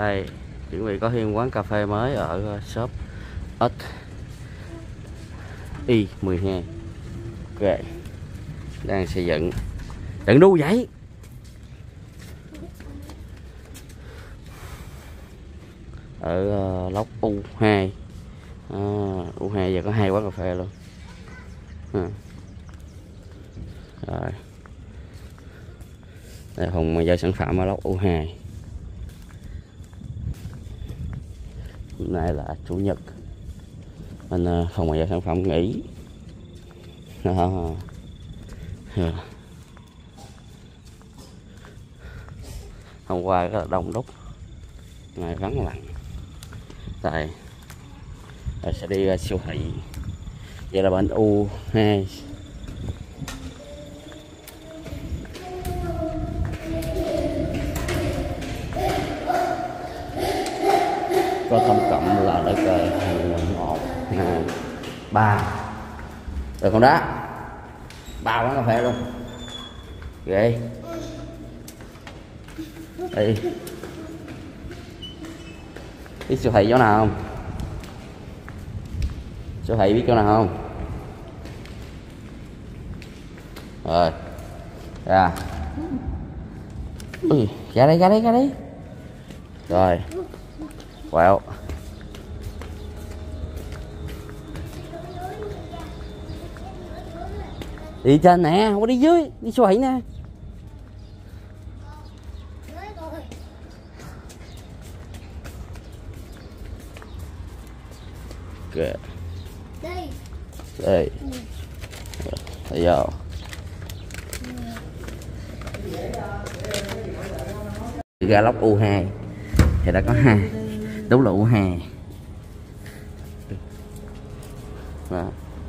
Đây, chuẩn bị có thêm quán cà phê mới ở shop XI12. Ok, đang xây dựng. Đừng đu vậy. Ở lốc U2. U2 giờ có 2 quán cà phê luôn. Rồi. Đây phòng giao sản phẩm ở lốc U2. Hôm nay là chủ nhật nên phòng giao sản phẩm nghỉ. Hôm qua rất là đông đúc, ngày vắng lặng. Tại sẽ đi ra siêu thị. Vậy là bên U2. Có tổng cộng là được 1, 2, 3. Được không đó? 3 quán cà phê luôn. Ghê. Đi. Biết siêu thị chỗ nào không? Siêu thị biết chỗ nào không? Rồi. Ra. Ui, ra đây. Rồi. Quẹo. Đi trên nè, không có đi dưới, đi siêu thị nè. Okay. Đây. Thấy vô. Ra lốc U2 thì đã có 2. Đúng là U2. Đó.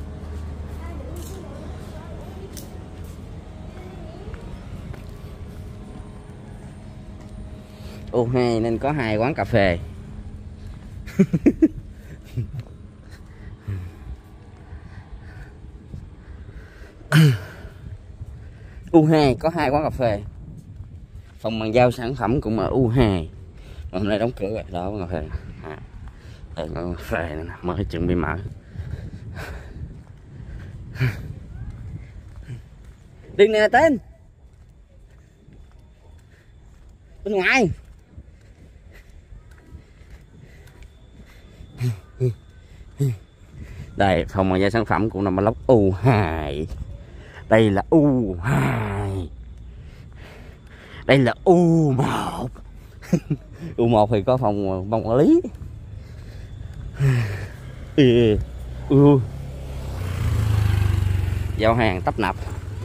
U2 nên có 2 quán cà phê. U2 có 2 quán cà phê. Phòng bàn giao sản phẩm cũng ở U2. Mà hôm nay đóng cửa rồi, đó quán cà phê. Đây quán cà phê này nè, mới chuẩn bị mở. Đi nè tên. Bên ngoài. Đây phòng bàn giao sản phẩm cũng nằm ở lốc U2. Đây là U2. Đây là U1. U1 thì có phòng ban quản lý. Giao hàng tấp nập.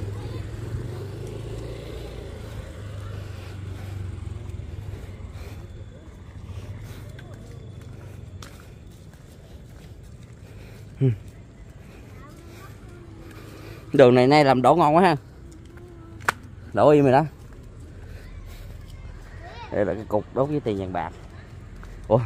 Đường này nay làm đổ ngon quá ha. Đổ im rồi đó. Đây là cái cục đốt với tiền vàng bạc. Ủa.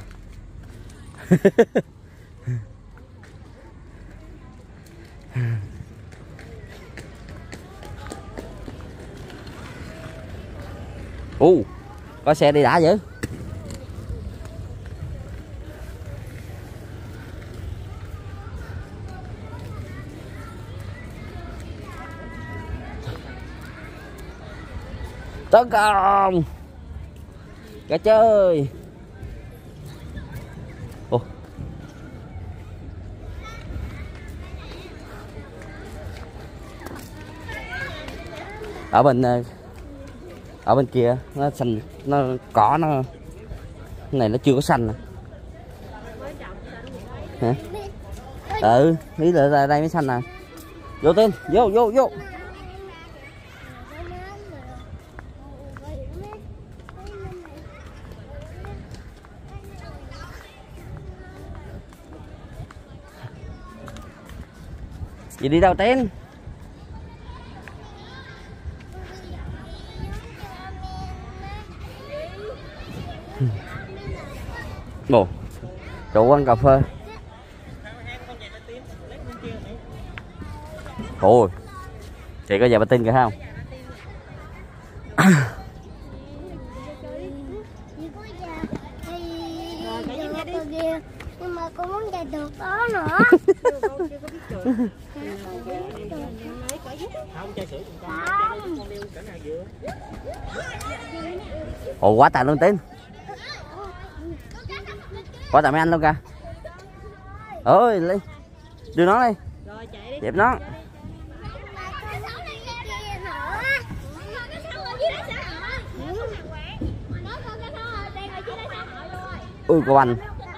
Có xe đi đã vậy. Tấn công cả chơi. ở bên kia nó xanh, nó cỏ nó này nó chưa có xanh nè. Hả? Lý là đây mới xanh nè. Vô tên, vô. Chị đi đâu tên? Ồ, chỗ quán cà phê. Ôi, chị có giờ bà tin kìa không? Có nữa. Ồ quá trời luôn Tín. Quá trời mấy anh luôn kìa. Ơi Ly, đưa nó đi. Dẹp nó. Ui cô anh.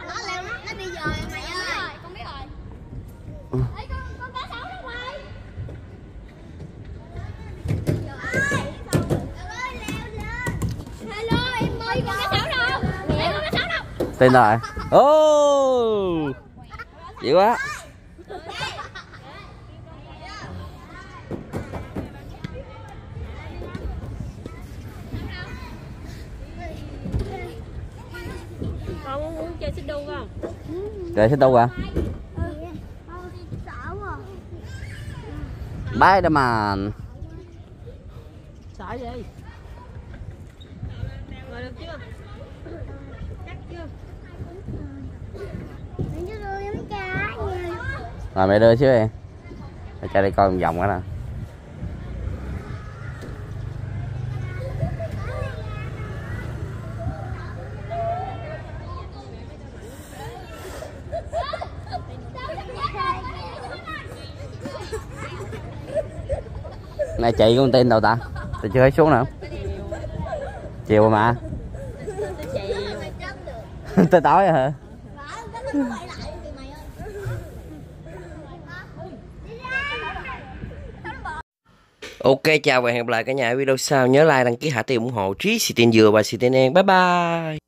Tên rồi. Ô dữ quá. Con muốn chơi xích đu không? Chơi xích đu à? Spiderman. Sợ gì? Rồi được chưa? Chắc chưa? Rồi mẹ đưa xíu đi. Để cho đi coi một vòng đó nè. Này chị con tin đâu ta? Tôi chưa thấy xuống nữa. Chiều mà. Tới tối hả? Ok, chào và hẹn gặp lại cả nhà ở video sau. Nhớ like, đăng ký, hạ tiền ủng hộ Trí, Xì Tin Dừa và Xì Tin Đen. Bye bye.